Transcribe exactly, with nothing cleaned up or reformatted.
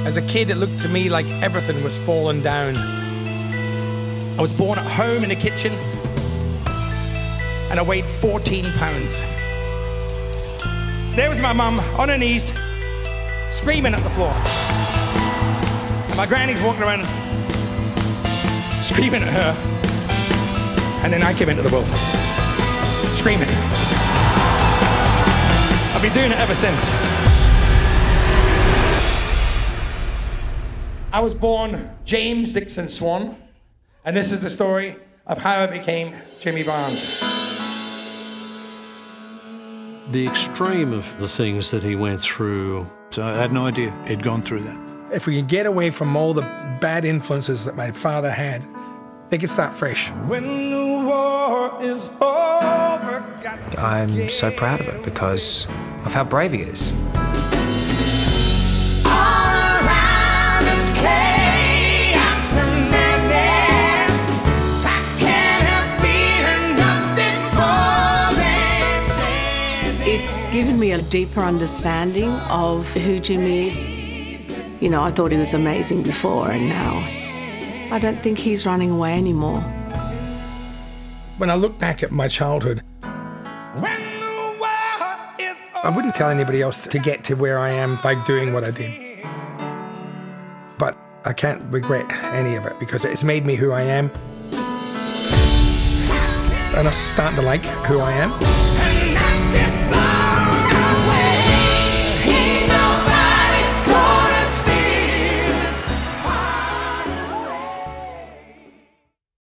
As a kid, it looked to me like everything was falling down. I was born at home in the kitchen, and I weighed fourteen pounds. There was my mum on her knees, screaming at the floor. And my granny's walking around, screaming at her. And then I came into the world, screaming. I've been doing it ever since. I was born James Dixon Swan, and this is the story of how I became Jimmy Barnes. The extreme of the things that he went through. So I had no idea he'd gone through that. If we can get away from all the bad influences that my father had, they can start fresh. When the war is over, I'm so proud of it because of how brave he is. It's given me a deeper understanding of who Jim is. You know, I thought he was amazing before, and now I don't think he's running away anymore. When I look back at my childhood, I wouldn't tell anybody else to get to where I am by doing what I did. But I can't regret any of it because it's made me who I am. And I'm starting to like who I am.